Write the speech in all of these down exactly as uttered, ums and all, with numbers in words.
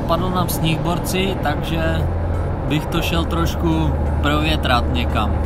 napadl nám sníhborci, takže bych to šel trošku provětrat někam.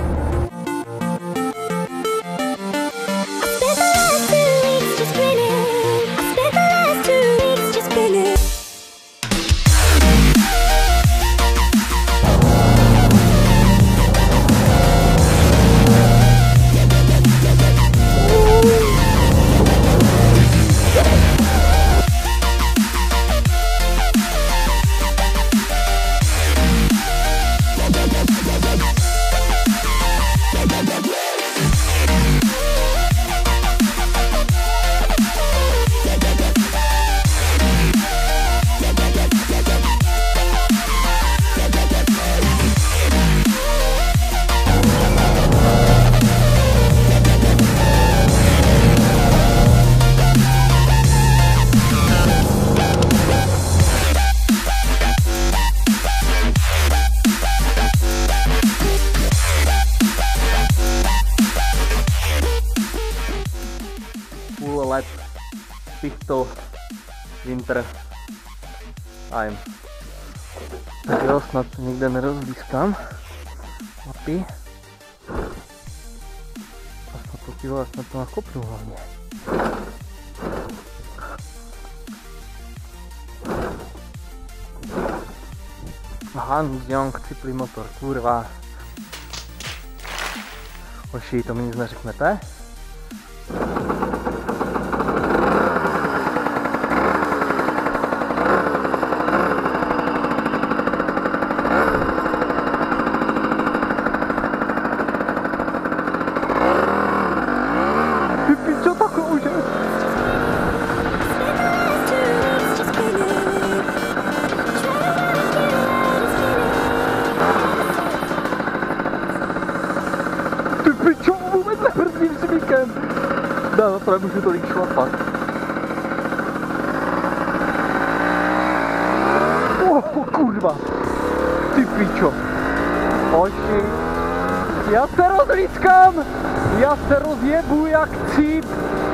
Let Pistol Winter Time. Tak jo, snad nikde nerozlískám mapy. A snad to kilo, snad to nakopnu hlavně. Hans Young Triplý motor, kurva. Hoši, to mi nic neřeknete? Já zaprvé můžu tolik šlapat. Oh, kurva. Ty pičo. Oči. Já se rozlískám. Já se rozjebu jak cíp.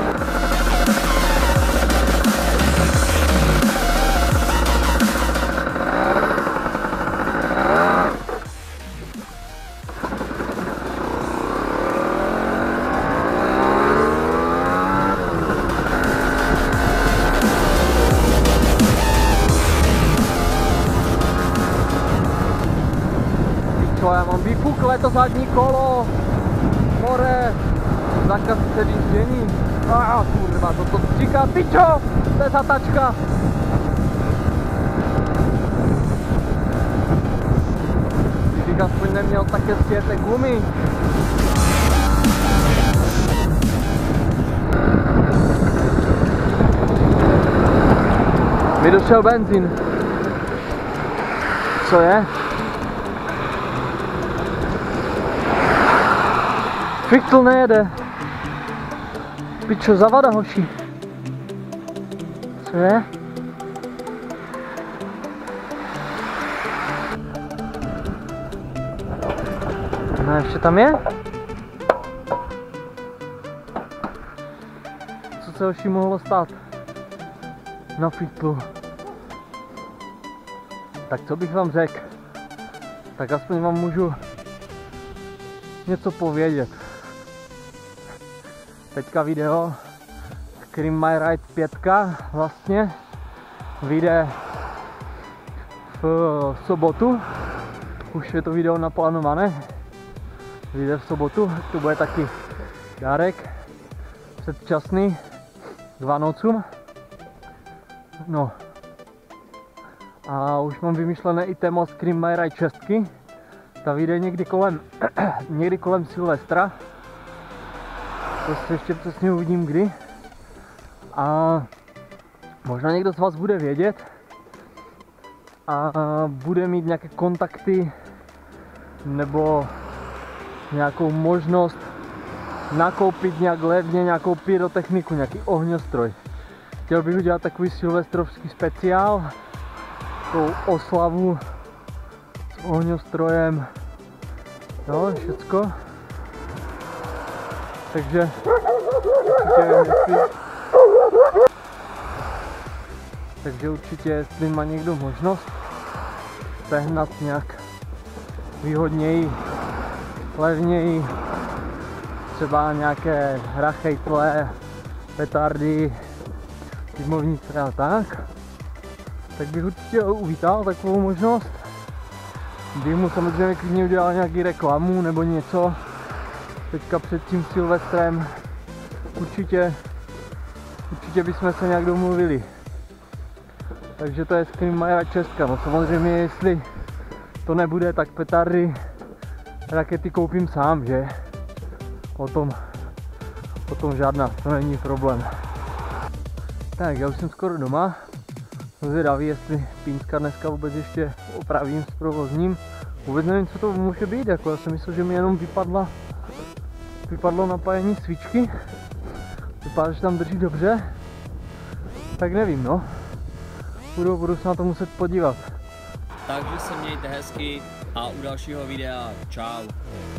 Já mám vypuklé to zadní kolo, more, zákaz předjíždění. Ah, kurva, to to říká, pičo, to je zatačka. Kdybych aspoň neměl také světé gumy. Mi došel benzín. Co je? Fichtl nejede. Pičo, zavada, hoši. Co je? No, ještě tam je? Co se, hoši, mohlo stát? Na fichtlu. Tak co bych vám řekl? Tak aspoň vám můžu něco povědět. Teďka video Scream My Ride pět vlastně vyjde v sobotu. Už je to video naplánované. Vyjde v sobotu, to bude taky dárek předčasný k Vánocům. No. A už mám vymyšlené i téma Scream My Ride šest. Ta vyjde někdy kolem, někdy kolem Silvestra. To ještě přesně uvidím kdy. A možná někdo z vás bude vědět a bude mít nějaké kontakty nebo nějakou možnost nakoupit nějak levně nějakou pyrotechniku, nějaký ohňostroj. Chtěl bych udělat takový silvestrovský speciál, takovou oslavu s ohňostrojem, jo, všecko. Takže určitě, jestli Takže určitě, jestli má někdo možnost sehnat nějak výhodněji, levněji, třeba nějaké rachejtle, petardy, dymovnice a tak, tak bych určitě uvítal takovou možnost. Bych mu samozřejmě klidně udělal nějaký reklamu nebo něco teďka před tím Silvestrem. Určitě, určitě bychom se nějak domluvili. Takže to je Screamfire Česka. No samozřejmě, jestli to nebude, tak petardy, rakety koupím sám, že? O tom, o tom žádná, to není problém. Tak, já už jsem skoro doma. Jsem zvědavý, jestli Pínska dneska vůbec ještě opravím s provozním. Vůbec nevím, co to může být, jako já jsem myslel, že mi jenom vypadla, vypadlo napájení svíčky. Vypadá, že tam drží dobře. Tak nevím, no. Budu, budu se na to muset podívat. Takže se mějte hezky a u dalšího videa čau.